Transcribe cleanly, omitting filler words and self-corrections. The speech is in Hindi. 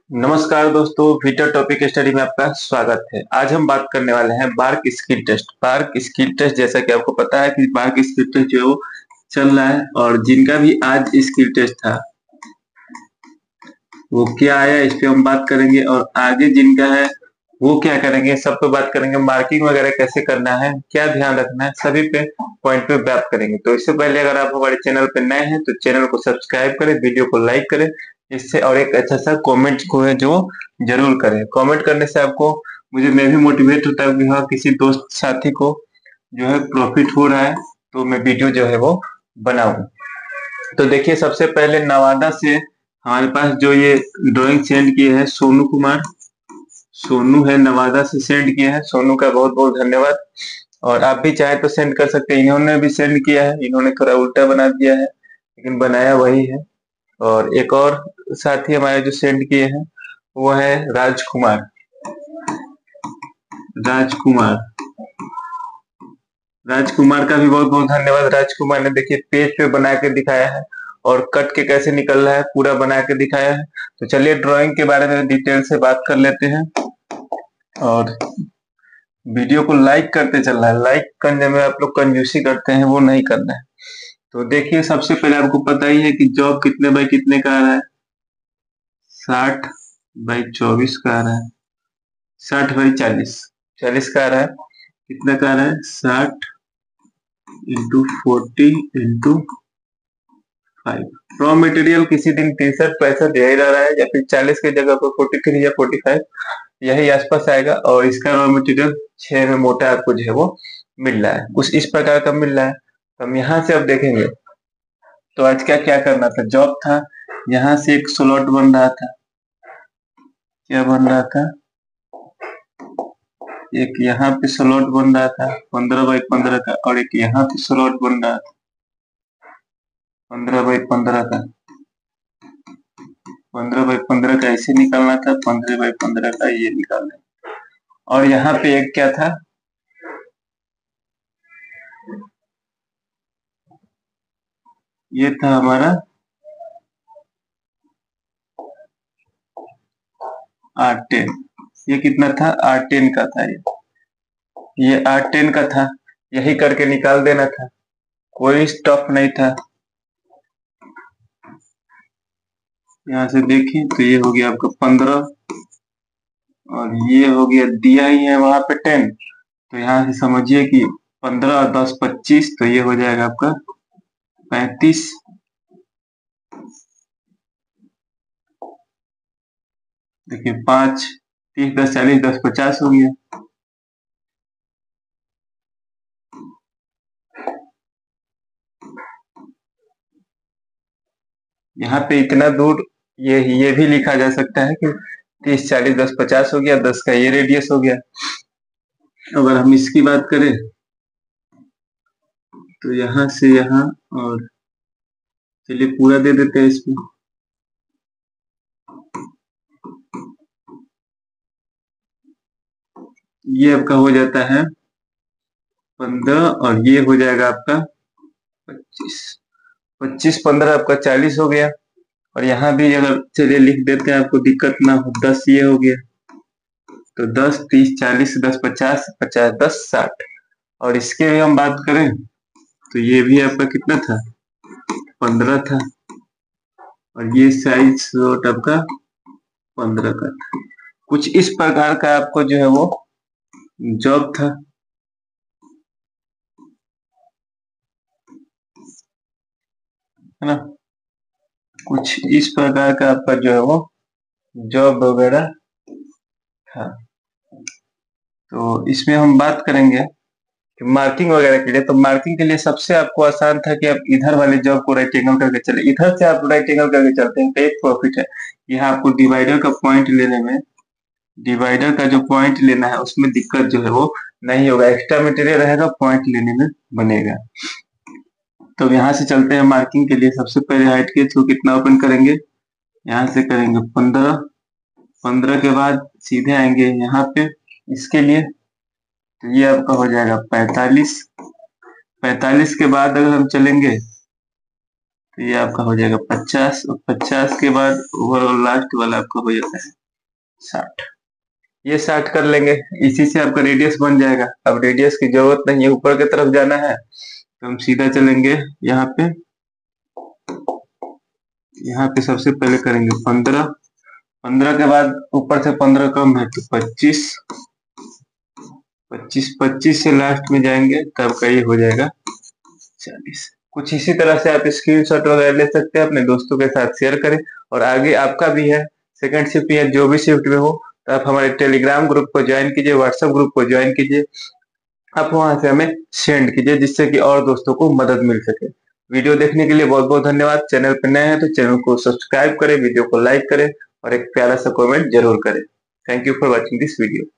नमस्कार दोस्तों, वीडियो टॉपिक स्टडी में आपका स्वागत है। आज हम बात करने वाले हैं BARC skill test. BARC skill test, जैसा कि आपको पता है कि बार्क स्किल टेस्ट जो है वो चल रहा है, और जिनका भी आज स्किल टेस्ट था वो क्या आया इस पे हम बात करेंगे, और आगे जिनका है वो क्या करेंगे, सब पे बात करेंगे। मार्किंग वगैरह कैसे करना है, क्या ध्यान रखना है, सभी पे पॉइंट पे बात करेंगे। तो इससे पहले अगर आप हमारे चैनल पे नए हैं तो चैनल को सब्सक्राइब करें, वीडियो को लाइक करें इससे, और एक अच्छा सा कमेंट को है जो जरूर करें। कमेंट करने से आपको मैं भी मोटिवेट होता है कि हाँ, किसी दोस्त साथी को जो है प्रॉफिट हो रहा है तो मैं वीडियो जो है वो बनाऊं। तो देखिए, सबसे पहले नवादा से हमारे पास जो ये ड्राइंग सेंड किए हैं सोनू कुमार, सोनू है, नवादा से सेंड किया है। सोनू का बहुत बहुत धन्यवाद। और आप भी चाहे तो सेंड कर सकते हैं। इन्होंने भी सेंड किया है, इन्होंने थोड़ा उल्टा बना दिया है लेकिन बनाया वही है। और एक और साथी हमारे जो सेंड किए हैं वो है राजकुमार। राजकुमार राजकुमार का भी बहुत बहुत धन्यवाद। राजकुमार ने देखिए पेज पे बना के दिखाया है और कट के कैसे निकल रहा है पूरा बना के दिखाया है। तो चलिए ड्राइंग के बारे में डिटेल से बात कर लेते हैं, और वीडियो को लाइक करते चलना है। लाइक करने में आप लोग कंजूसी करते हैं, वो नहीं करना है। तो देखिए, सबसे पहले आपको पता ही है कि जॉब कितने बाई कितने का आ रहा है। 60/24 का आ रहा है। 60/40, 40 का आ रहा है। कितना का आ रहा है? 60 × 40 × 5। रॉ मटेरियल किसी दिन 63-65 यही रह रहा है, या फिर 40 की जगह पर 43 या 45 यही आसपास आएगा। और इसका रॉ मटेरियल 6 में मोटा आपको जो है वो मिल रहा है, कुछ इस प्रकार का मिल रहा है। तो हम यहाँ से अब देखेंगे तो आज क्या क्या करना था। जॉब था, यहाँ से एक स्लॉट बन रहा था। क्या बन रहा था? एक यहाँ पे स्लॉट बन रहा था 15/15 का, और एक यहाँ पे स्लॉट बन रहा था 15/15 का। 15/15 का ऐसे निकालना था, 15/15 का ये निकालना। और यहाँ पे एक क्या था, ये था हमारा R10। ये कितना था? R10 का था। ये R10 का था, यही करके निकाल देना था, कोई स्टॉप नहीं था। यहाँ से देखिए तो ये हो गया आपका 15, और ये हो गया, दिया ही है वहां पे 10। तो यहाँ से समझिए कि 15 और 10 25, तो ये हो जाएगा आपका 35। देखिए 5 30 10 40 10 50 हो गया। यहाँ पे इतना दूर ये भी लिखा जा सकता है कि 30 40 10 50 हो गया, 10 का ये रेडियस हो गया। अगर हम इसकी बात करें तो यहाँ से यहाँ, और चलिए पूरा दे देते हैं इसमें। ये आपका हो जाता है 15, और ये हो जाएगा आपका 25। 25 15 आपका 40 हो गया। और यहाँ भी अगर चलिए लिख देते हैं, आपको दिक्कत ना हो, 10 ये हो गया। तो 10 30 40 10 50 50 10 60। और इसके भी हम बात करें तो ये भी आपका कितना था? 15 था। और ये साइज स्लॉट आपका 15 का था। कुछ इस प्रकार का आपको जो है वो जॉब था। है ना? कुछ इस प्रकार का आपका जो है वो जॉब वगैरह था। तो इसमें हम बात करेंगे कि मार्किंग वगैरह के लिए। तो मार्किंग के लिए सबसे आपको आसान था कि आप इधर वाले जॉब को राइट एंगल करके चले। इधर से आप राइट एंगल करके चलते हैं तो एक प्रॉफिट है। यहाँ आपको डिवाइडर का पॉइंट लेने में, डिवाइडर का जो पॉइंट लेना है उसमें दिक्कत जो है वो नहीं होगा। एक्स्ट्रा मटेरियल रहेगा, पॉइंट लेने में बनेगा। तो यहाँ से चलते हैं मार्किंग के लिए। सबसे पहले हाइट के थ्रू कितना ओपन करेंगे? यहाँ से करेंगे 15। 15 के बाद सीधे आएंगे यहाँ पे इसके लिए, तो ये आपका हो जाएगा 45। 45 के बाद अगर हम चलेंगे तो ये आपका हो जाएगा 50 और 50 के बाद वो लास्ट वाला आपका हो जाता है 60। ये 60 कर लेंगे, इसी से आपका रेडियस बन जाएगा। अब रेडियस की जरूरत नहीं है, ऊपर की तरफ जाना है तो हम सीधा चलेंगे यहाँ पे। यहाँ पे सबसे पहले करेंगे 15, 15 के बाद ऊपर से 15 कम है तो 25, 25 से लास्ट में जाएंगे तब का ये हो जाएगा 40। कुछ इसी तरह से आप स्क्रीनशॉट वगैरह ले सकते हैं, अपने दोस्तों के साथ शेयर करें। और आगे आपका भी है सेकंड शिफ्ट या जो भी शिफ्ट में हो तो आप हमारे टेलीग्राम ग्रुप को ज्वाइन कीजिए, व्हाट्सएप ग्रुप को ज्वाइन कीजिए, आप वहां से हमें सेंड कीजिए जिससे कि और दोस्तों को मदद मिल सके। वीडियो देखने के लिए बहुत बहुत धन्यवाद। चैनल पर नए हैं तो चैनल को सब्सक्राइब करें, वीडियो को लाइक करें और एक प्यारा सा कमेंट जरूर करें। Thank you for watching this video.